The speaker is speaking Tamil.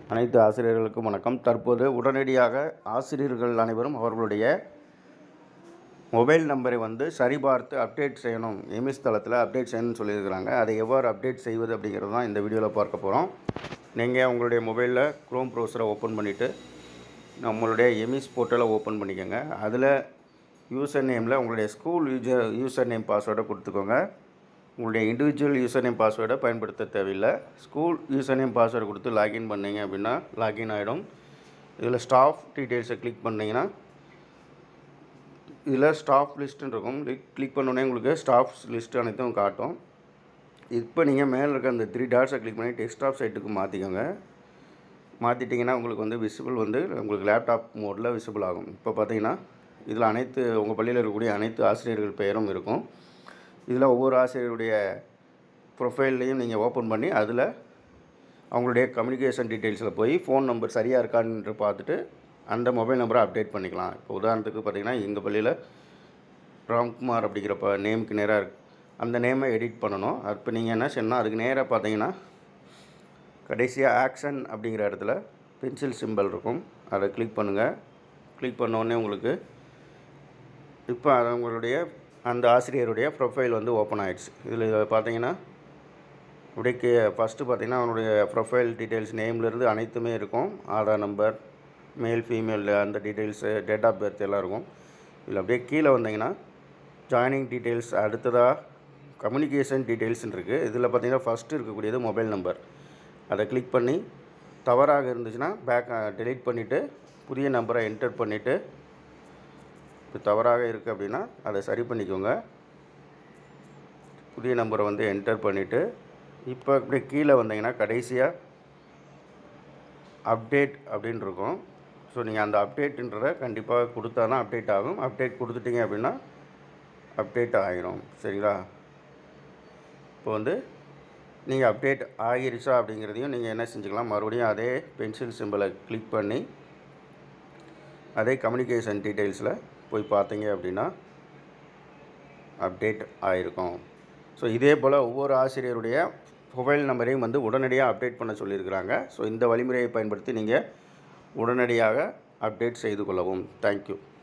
அனைத்து ஆசிரியர்களுக்கும் வணக்கம். தற்போது உடனடியாக ஆசிரியர்கள் அனைவரும் அவர்களுடைய மொபைல் நம்பரை சரிபார்த்து அப்டேட் செய்யணும். எம்எஸ் தளத்தில் அப்டேட் செய்யணும்னு சொல்லியிருக்கிறாங்க. அதை எவ்வாறு அப்டேட் செய்வது அப்படிங்கிறது தான் இந்த வீடியோவில் பார்க்க போகிறோம். நீங்கள் உங்களுடைய மொபைலில் க்ரோம் ப்ரௌசரை ஓப்பன் பண்ணிவிட்டு நம்மளுடைய எம்எஸ் போர்ட்டலை ஓப்பன் பண்ணிக்கோங்க. அதில் யூசர் நேமில் உங்களுடைய ஸ்கூல் யூசர் நேம் பாஸ்வேர்டை கொடுத்துக்கோங்க. உங்களுடைய இண்டிவிஜுவல் யூசர் நேம் பாஸ்வேர்டை பயன்படுத்த தேவையில்லை. ஸ்கூல் யூசர் நேம் பாஸ்வேர்டு கொடுத்து லாகின் பண்ணிங்க அப்படின்னா லாகின் ஆகிடும். இதில் ஸ்டாஃப் டீட்டெயில்ஸை கிளிக் பண்ணிங்கன்னா இதில் ஸ்டாஃப் லிஸ்ட்டுன்னு இருக்கும். கிளிக் பண்ணோடனே உங்களுக்கு ஸ்டாஃப்ஸ் லிஸ்ட்டு அனைத்தும் காட்டும். இப்போ நீங்கள் மேலே இருக்க அந்த 3 டாட்ஸை கிளிக் பண்ணி டெஸ்க்டாப் சைட்டுக்கு மாற்றிக்கோங்க. மாற்றிட்டிங்கன்னா உங்களுக்கு விசிபிள் உங்களுக்கு லேப்டாப் மோடில் விசிபிள் ஆகும். இப்போ பார்த்தீங்கன்னா இதில் உங்கள் பள்ளியில் இருக்கக்கூடிய அனைத்து ஆசிரியர்கள் பெயரும் இருக்கும். இதில் ஒவ்வொரு ஆசிரியருடைய ப்ரொஃபைல்லையும் நீங்கள் ஓப்பன் பண்ணி அதில் அவங்களுடைய கம்யூனிகேஷன் டீட்டெயில்ஸில் போய் ஃபோன் நம்பர் சரியாக இருக்கான்னு பார்த்துட்டு அந்த மொபைல் நம்பரை அப்டேட் பண்ணிக்கலாம். இப்போ உதாரணத்துக்கு பார்த்திங்கன்னா எங்கள் பள்ளியில் ராம்குமார் அப்படிங்கிற நேமுக்கு நேராக இருக்குது. அந்த நேமை எடிட் பண்ணணும். இப்போ நீங்கள் என்ன செய்யணும், அதுக்கு நேராக பார்த்தீங்கன்னா கடைசியாக ஆக்ஷன் அப்படிங்கிற இடத்துல பென்சில் சிம்பல் இருக்கும். அதை கிளிக் பண்ணுங்கள். கிளிக் பண்ணோடனே உங்களுக்கு இப்போ உங்களுடைய அந்த ஆசிரியருடைய ப்ரொஃபைல் ஓப்பன் ஆகிடுச்சு. இதில் பார்த்தீங்கன்னா அப்படியே ஃபஸ்ட்டு பார்த்தீங்கன்னா அவனுடைய ப்ரொஃபைல் டீட்டெயில்ஸ் நேம்லேருந்து அனைத்துமே இருக்கும். ஆதார் நம்பர், மேல் ஃபீமேல் அந்த டீட்டெயில்ஸு, டேட் ஆஃப் பர்த் எல்லாம் இருக்கும். இதில் அப்படியே கீழே வந்தீங்கன்னா ஜாயினிங் டீட்டெயில்ஸ், அடுத்ததாக கம்யூனிகேஷன் டீட்டெயில்ஸ்னு இருக்குது. இதில் பார்த்தீங்கன்னா ஃபஸ்ட்டு இருக்கக்கூடியது மொபைல் நம்பர். அதை கிளிக் பண்ணி தவறாக இருந்துச்சுன்னா டெலீட் பண்ணிவிட்டு புதிய நம்பரை என்டர் பண்ணிவிட்டு இப்போ தவறாக இருக்குது அப்படின்னா அதை சரி பண்ணிக்கோங்க. புதிய நம்பரை என்டர் பண்ணிவிட்டு இப்போ அப்படியே கீழே வந்தீங்கன்னா கடைசியாக அப்டேட் அப்படின்னு இருக்கும். ஸோ நீங்கள் அந்த அப்டேட்டுன்றதை கண்டிப்பாக கொடுத்தா தான் அப்டேட் ஆகும். அப்டேட் கொடுத்துட்டிங்க அப்படின்னா அப்டேட் ஆகிரும். சரிங்களா? இப்போ நீங்கள் அப்டேட் ஆகிருச்சா அப்படிங்கிறதையும் நீங்கள் என்ன செஞ்சுக்கலாம், மறுபடியும் அதே பென்சில் சிம்பிளை கிளிக் பண்ணி அதே கம்யூனிகேஷன் டீட்டெயில்ஸில் போய் பார்த்தீங்க அப்படின்னா அப்டேட் ஆகிருக்கும். ஸோ இதே போல் ஒவ்வொரு ஆசிரியருடைய மொபைல் நம்பரையும் உடனடியாக அப்டேட் பண்ண சொல்லியிருக்கிறாங்க. ஸோ இந்த வழிமுறையை பயன்படுத்தி நீங்கள் உடனடியாக அப்டேட் செய்து கொள்ளவும். தேங்க்யூ.